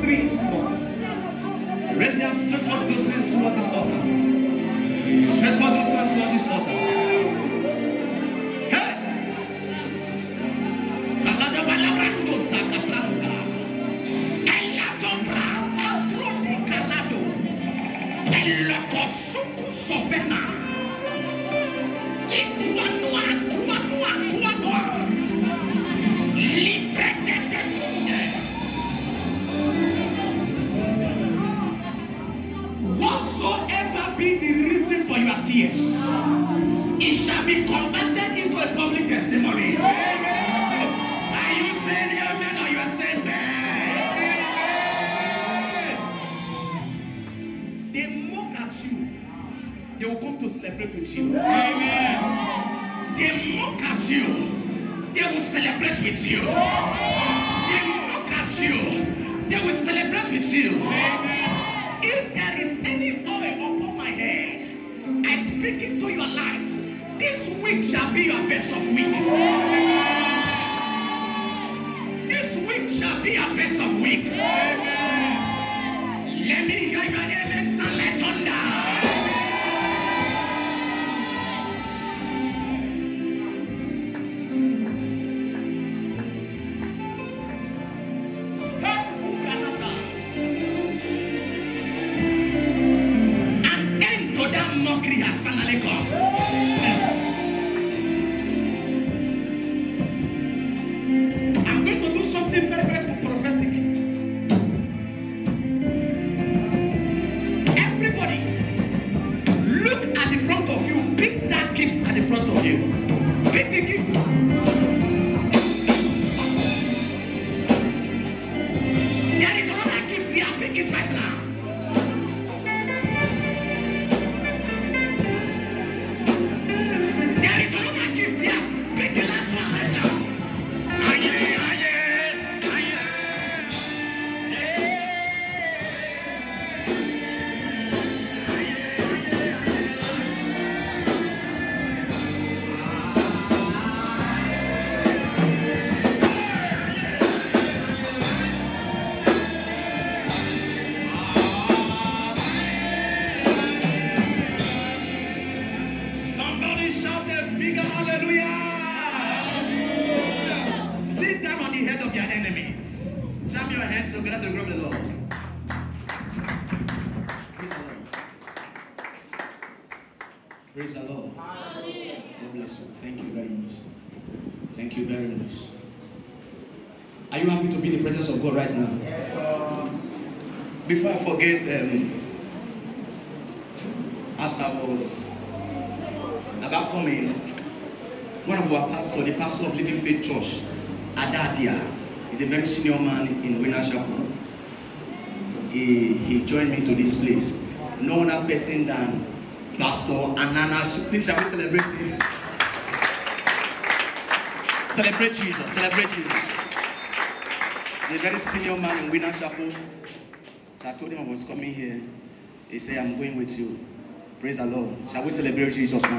streets, Lord. Raise your hands, stretch forth those hands towards this altar. Stretch forth those hands towards this altar. Hey! Kaladabalabando zakatanga. Elatobra atrodi kalado. Elokosuku sovena. Ikuanua, kuanua, kuanua. Librete de munde. Whatsoever be the reason for your tears, it shall be converted into a public testimony. Amen. Are you saying amen or you are saying amen? They mock at you. They will come to celebrate with you. Amen. They mock at you. They will celebrate with you. They mock at you. They will celebrate with you. Amen. If there is any oil upon my head, I speak into your life. This week shall be your best of week. This week shall be your best of week. Let me hear your amen sound like thunder. Mockery has finally come. I'm going to do something very, very prophetic. Everybody, look at the front of you. Pick that gift at the front of you. Pick the gift. There is another gift here. Pick it right now. Praise the Lord. God bless you. Thank you very much. Thank you very much. Are you happy to be in the presence of God right now? Yes. Before I forget, as I was about coming, one of our pastors, the pastor of Living Faith Church, Adadia, is a very senior man in Winner Chapel. He joined me to this place. No other person than Pastor Anana. Please, shall we celebrate him? Celebrate Jesus. Celebrate Jesus. He's a very senior man in Winner Chapel. So I told him I was coming here. He said, I'm going with you. Praise the Lord. Shall we celebrate Jesus, man?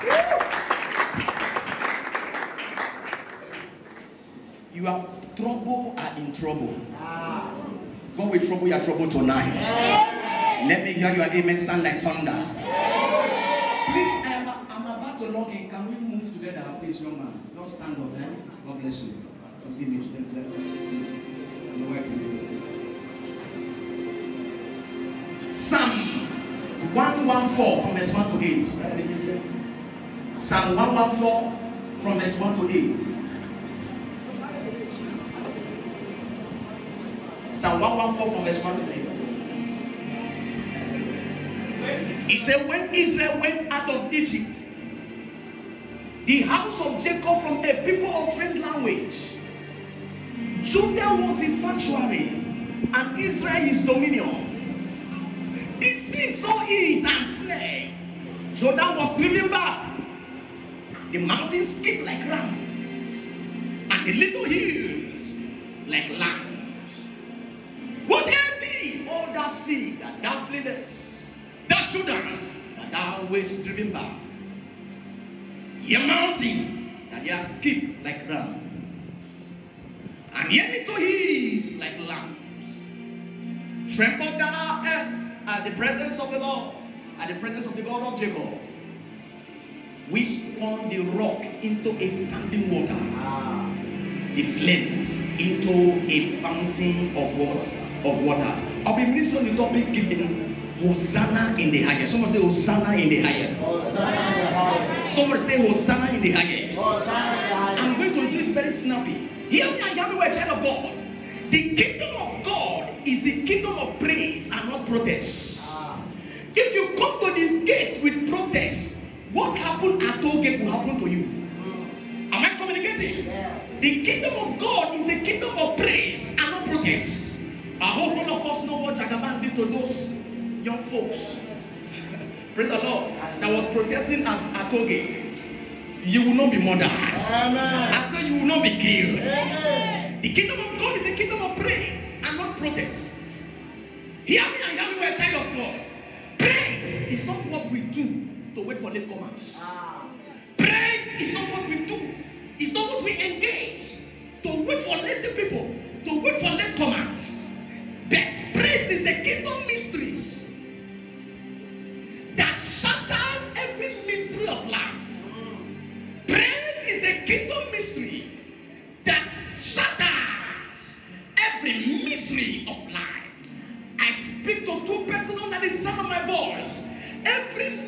You are trouble are in trouble. God will trouble your trouble tonight. Let me hear your amen sound like thunder. Please, I'm about to log in. Can we move together, please, young man? Don't stand up, eh? God bless you. Just give me strength. Psalm 114 from verse 1 to 8. Psalm 114 from verse 1 to 8. Psalm 114 from verse 1 to 8. He said, when Israel went out of Egypt, the house of Jacob from a people of strange language, Judah was his sanctuary, and Israel his dominion. The sea saw it and fled. Jordan was driven back. The mountains skipped like rams, and the little hills like lambs. What empty all that sea that thou fleedest, that Jordan that thou wast driven back, your mountain that you have skipped like rams, and your little hills like lambs. Trembled thou earth at the presence of the Lord, at the presence of the God of Jacob, which turned the rock into a standing water, the flint into a fountain of what? Of waters. I'll be ministering on the topic giving Hosanna in the highest. Someone say Hosanna in the highest. Hosanna in the highest. Someone say Hosanna in the highest. Hosanna in the highest. I'm going to do it very snappy. Hear me and hear me, a child of God. The kingdom of God is the kingdom of praise and not protest. If you come to these gates with protest, what happened at all gate will happen to you. Am I communicating? Yeah. The kingdom of God is the kingdom of praise and not protest. I hope all of us know what Jagaban did to those young folks. Praise the Lord. That was protesting at all gate. You will not be murdered. Amen. I say you will not be killed. Amen. The kingdom of God is the kingdom of praise and not protest. Hear me and hear me, we're a child of God. Praise is not what we do to wait for late comers. Praise is not what we do. It's not what we engage to wait for lazy people, to wait for late comers. But praise is the kingdom mysteries that shatters every mystery of life. Praise is a kingdom mystery that shatters every mystery of life. I speak to two persons under the sound of my voice. Every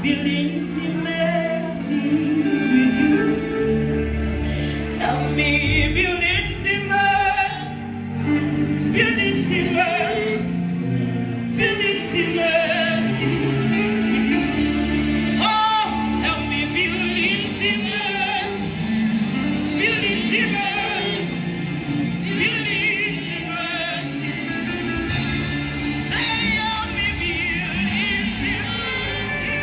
building intimacy with you. Help me build intimacy, build intimacy, build intimacy with you. Oh, help me build intimacy, build intimacy, build intimacy. Help me build intimacy,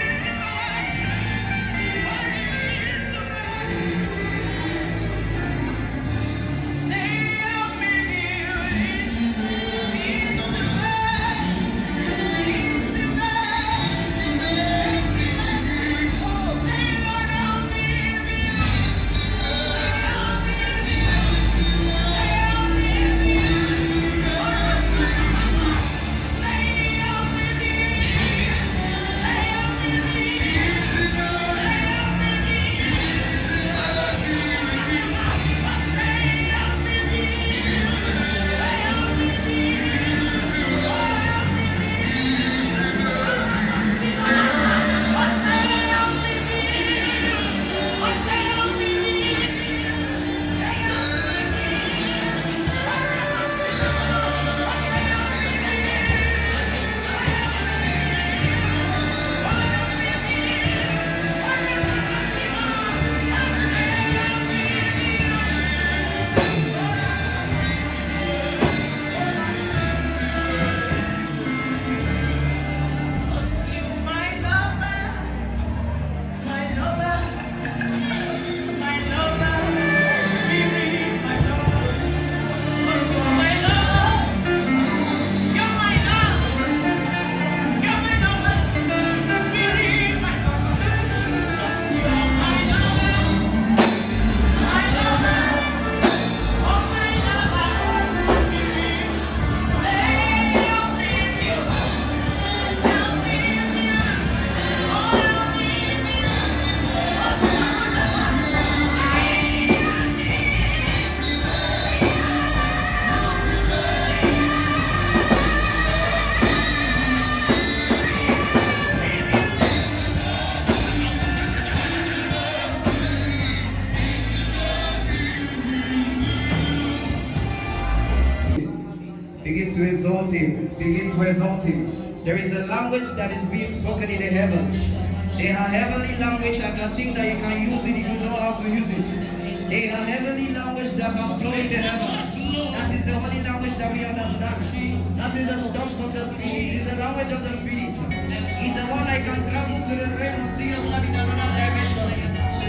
Begin to exalt him. Begin to exalt him. There is a language that is being spoken in the heavens. They are heavenly language. I can think that you can use it if you know how to use it. They are heavenly language that can flow in the heavens. That is the only language that we understand. That is the stuff of the spirit. It is the language of the spirit. It's the one I can travel to the realm and see yourself in another dimension.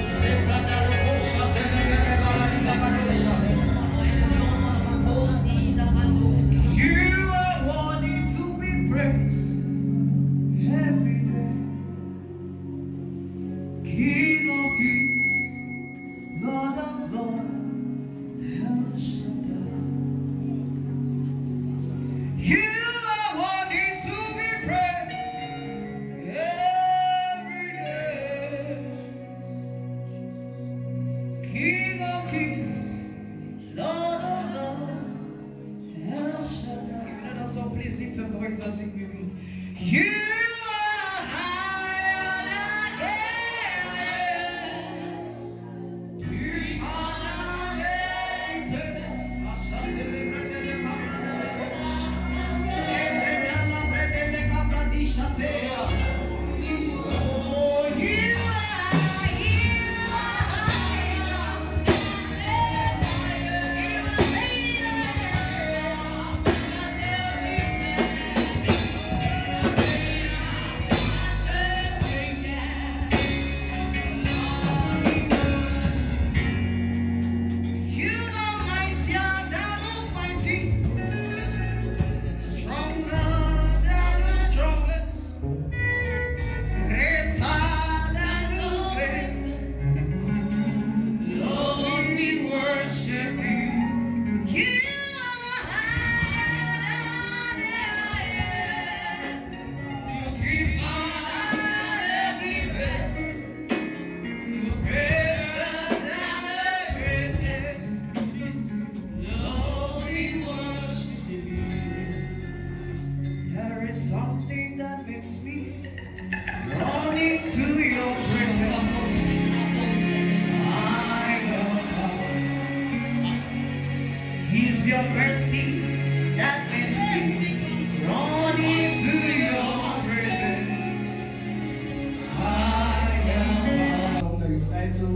You are worthy to be praised every day. King of kings, Lord of lords, El Shaddai. You are worthy to be praised every day. King of kings, Lord of lords, El Shaddai. If you know that song, please lift your voice and sing with me. You are higher than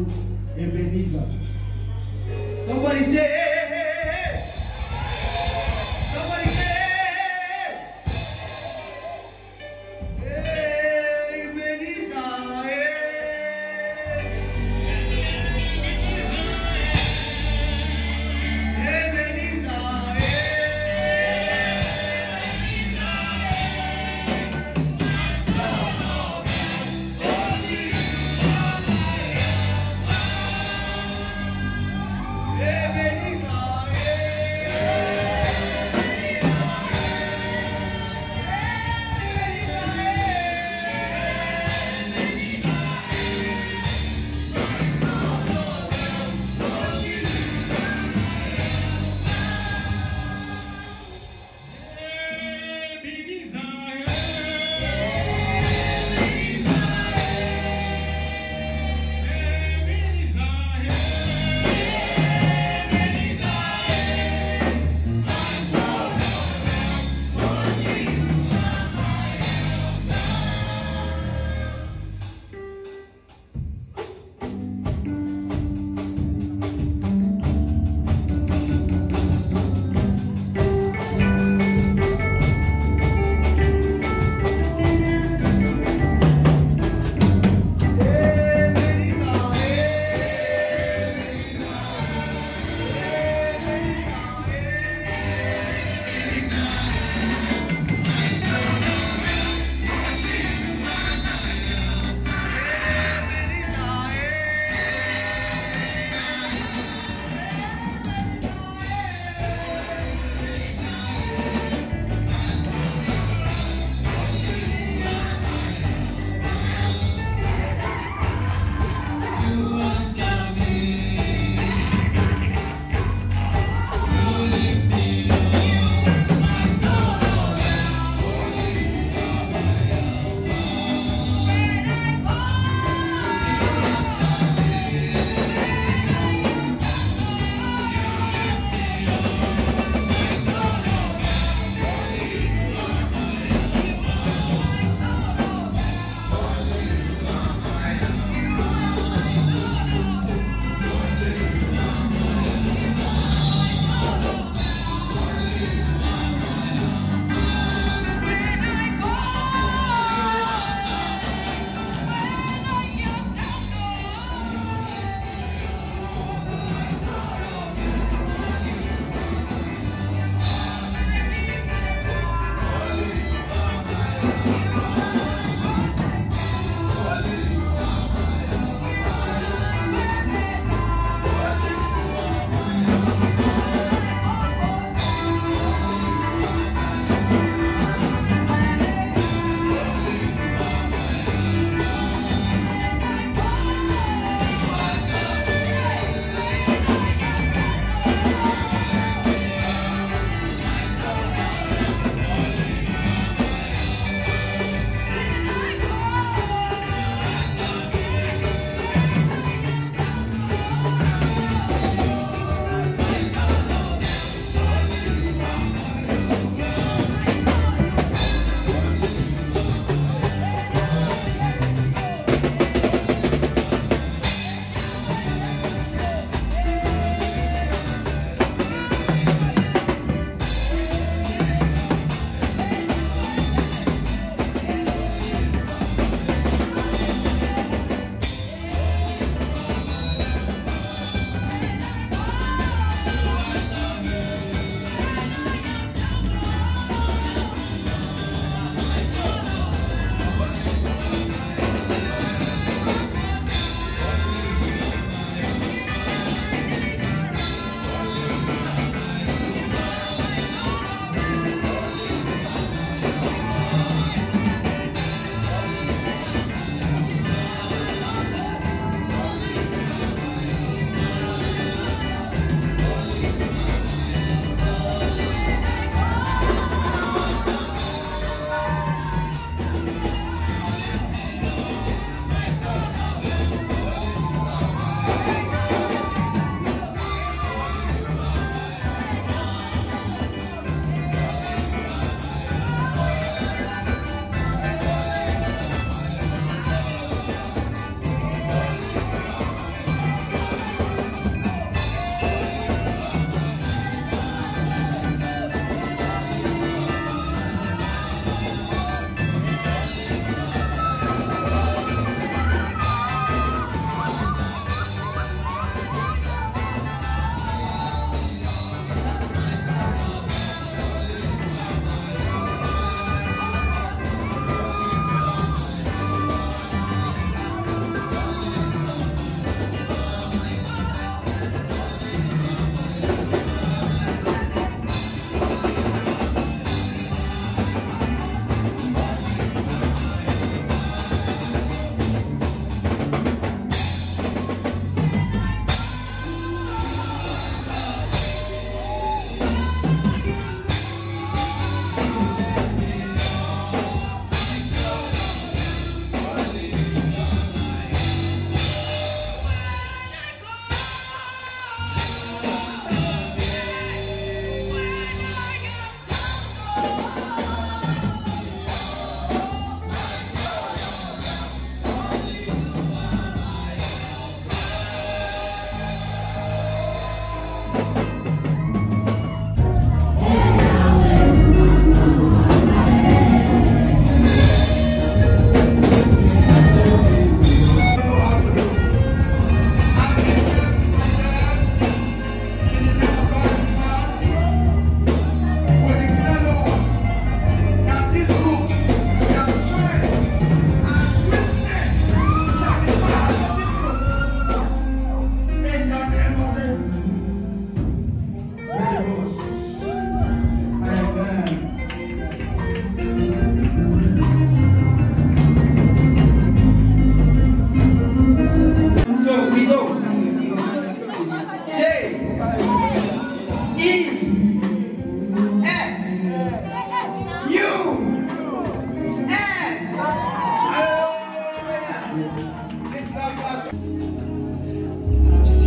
you, Ebenezer. Somebody say, hey, hey, hey, hey. Somebody say, hey, Ebenezer, hey. Ebenezer.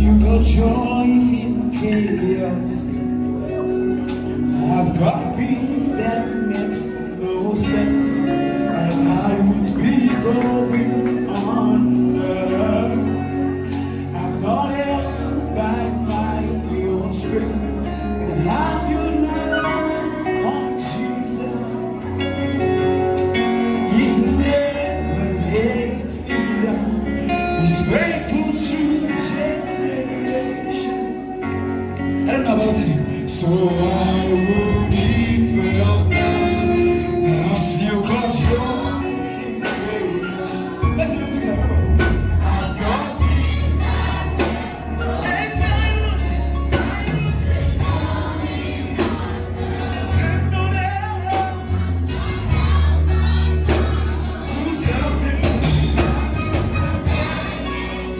still got joy in chaos. I've got peace that makes no sense, and I would be going under. I'm not held by my own strength, and have you not on Jesus? He's never lets me down. He's faithful to generations. I don't know about you, so I would be felt down. I still got joy in chaos. Let's do it together. I've got things that and no doubt who's helping.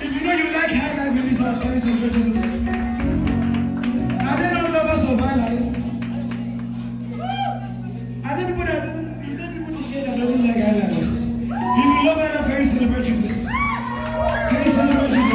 You know you like high life in this house. Can you celebrate Jesus? Are they not lovers of high life? Are there people that don't here that doesn't like high life? If you love high life, can you celebrate Jesus? Can you celebrate Jesus?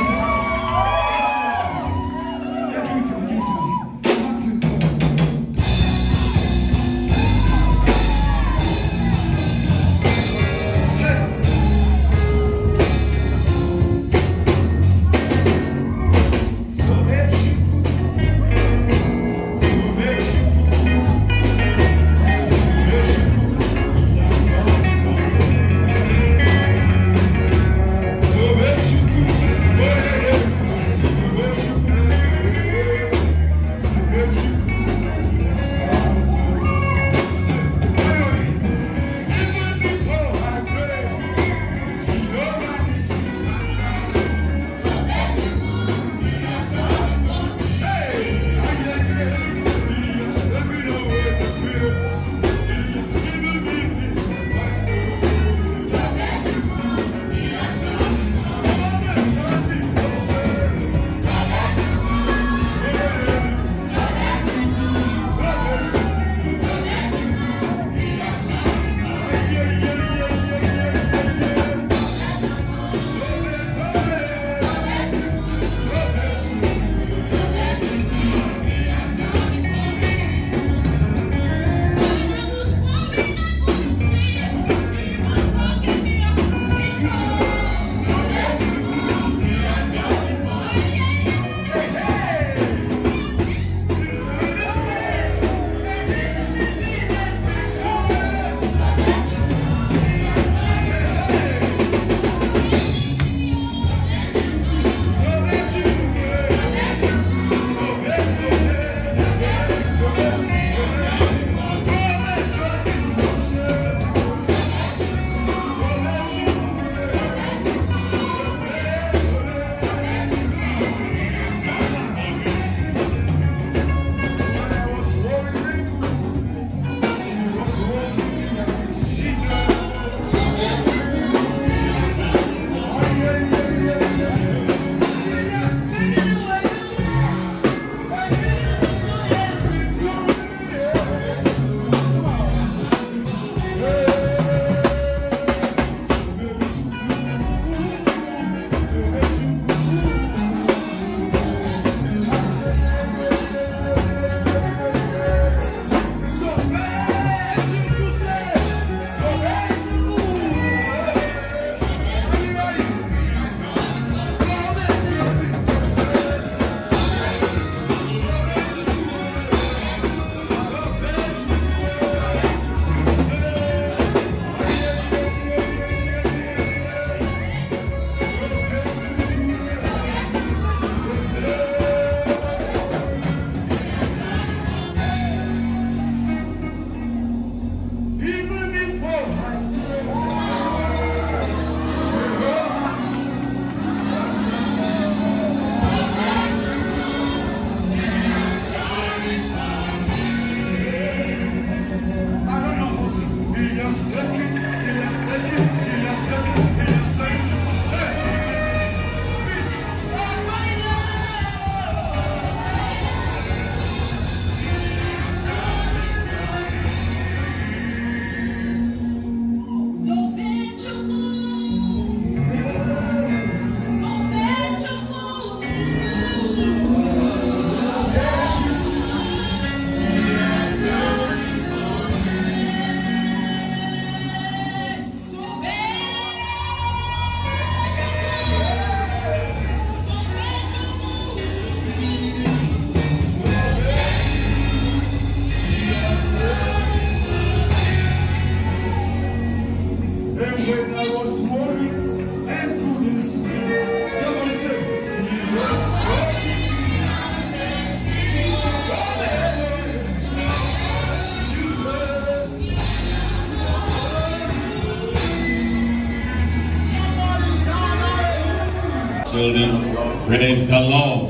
Children, praise the Lord.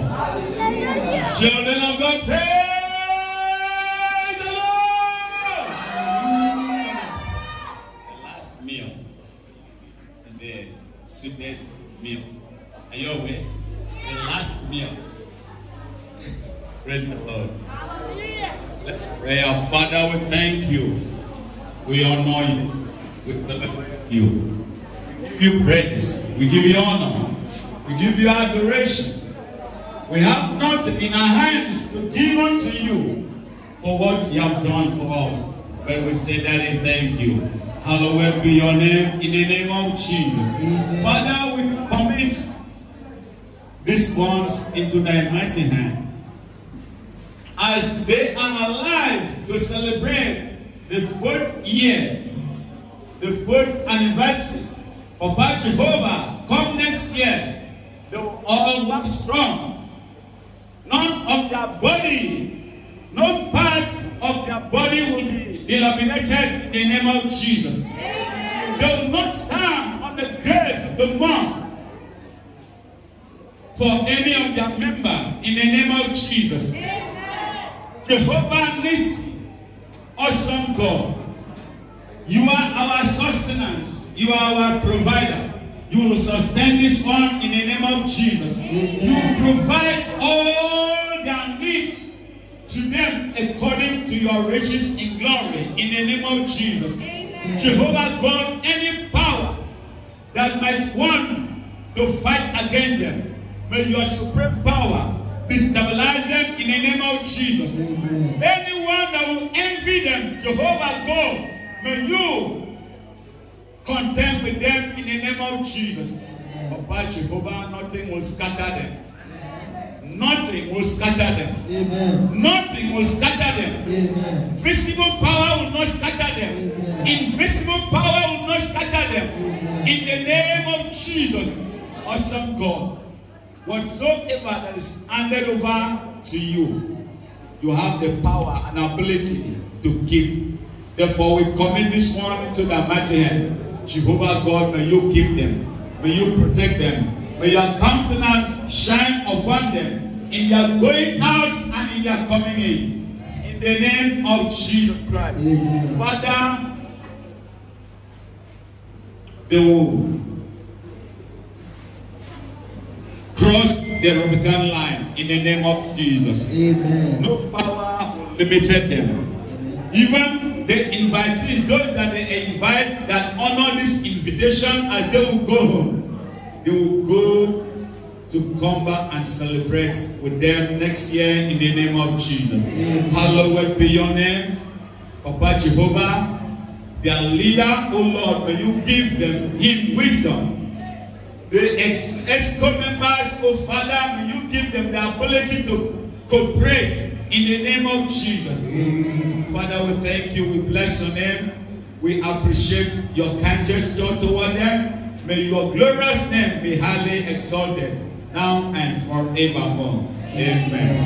Children of God, praise the Lord. The last meal is the sweetest meal Are you aware? The last meal. Praise the Lord. Let's pray. Our Father, we thank you. We honor you. We celebrate you. We give you praise. We give you honor. We give you adoration. We have nothing in our hands to give unto you for what you have done for us. But we say, Daddy, thank you. Hallowed be your name in the name of Jesus. Amen. Father, we commit these ones into thy mighty hand. As they are alive to celebrate the 4th year, the 4th anniversary of our Jehovah, come next year, they will all walk strong. None of their body, no part of their body will be dilapidated in the name of Jesus. Amen. They will not stand on the grave of the month for any of their member in the name of Jesus. Amen. Jehovah Nissi, awesome God, you are our sustenance, you are our provider. You will sustain this one in the name of Jesus. Amen. You will provide all their needs to them according to your riches in glory in the name of Jesus. Amen. Jehovah God, any power that might want to fight against them, may your supreme power destabilize them in the name of Jesus. Amen. Anyone that will envy them, Jehovah God, may you contend with them in the name of Jesus. Papa Jehovah, nothing will scatter them. Nothing will scatter them. Amen. Nothing will scatter them. Amen. Visible power will not scatter them. Amen. Invisible power will not scatter them. Amen. In the name of Jesus, awesome God, whatsoever that is handed over to you, you have the power and ability to give. Therefore, we commit this one to the mighty hand. Jehovah God, may you keep them. May you protect them. May your countenance shine upon them in their going out and in their coming in. In the name of Jesus Christ. Amen. Father, they will cross the Rubicon line in the name of Jesus. Amen. No power will limit them. Even the invitees, those that they invite that honor this invitation, as they will go home, they will go to come back and celebrate with them next year in the name of Jesus. Amen. Hallowed be your name, Papa Jehovah, their leader, O Lord, may you give him wisdom. The EXCO members, O Father, may you give them the ability to cooperate in the name of Jesus. Amen. Father, we thank you. We bless your name. We appreciate your kind gesture toward them. May your glorious name be highly exalted now and forevermore. Amen.